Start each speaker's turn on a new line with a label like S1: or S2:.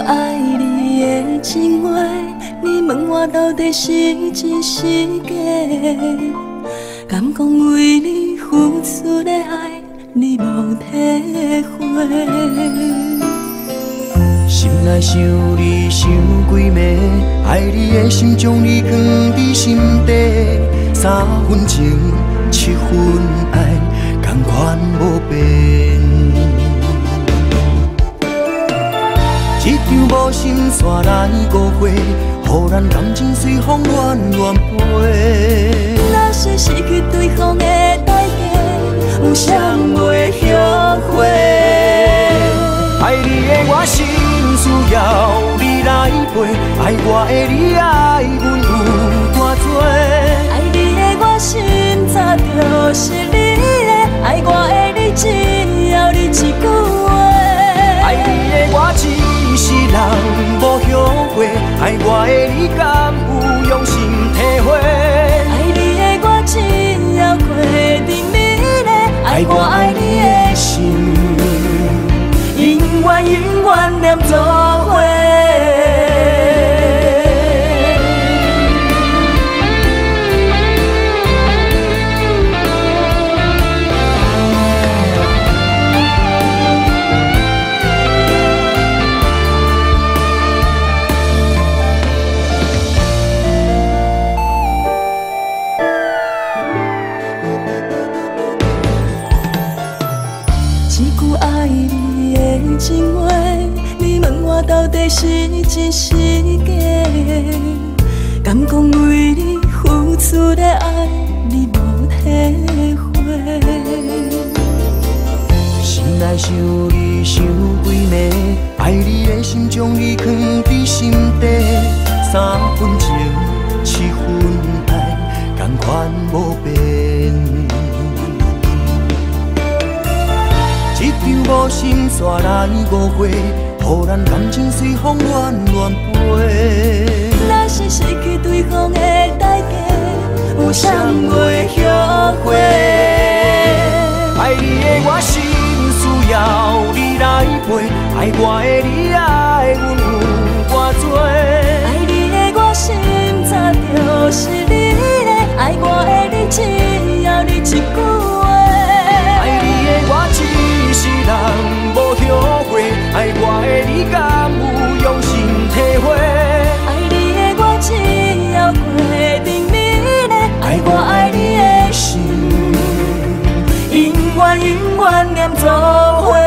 S1: 爱你的情话，你问我到底是真是假？敢讲为你付出的爱，你无体会？
S2: 心内想你想几暝，爱你的心将你藏伫心底，3分情7分爱，同款无变。一场无心线来误会，予咱感情随风乱乱飞。
S1: 若是失去对方的代价，有谁袂后悔？
S2: 爱你的我心需要你来陪，爱我的你爱阮有多多？
S1: 爱你的我心早就是你的，爱我的你只要你一句话。
S2: 爱你的我一世人无后悔，爱我的你敢有用心体会？
S1: 爱你的我只要决定你的，爱我爱你的心，永远永远念做伙。一句爱你的情话，你问我到底是真是假？敢讲为你付出的爱，你无体会？
S2: 心内想你想几暝，爱你的心将你藏伫心底，3分情7分爱，同款无变。一场无心线来误会，予咱感情随风乱乱飞。
S1: 若是失去对方的代价，有谁袂后悔？
S2: 爱你的我心需要你来陪，爱我的你爱阮有多多？
S1: 爱你的我心早就是你的，爱我的你只要你一句话。
S2: 爱你的我一世人无后悔，爱我的你敢有用心体会？
S1: 爱你的我只要决定你的，爱我爱你的心，永远永远念做伙。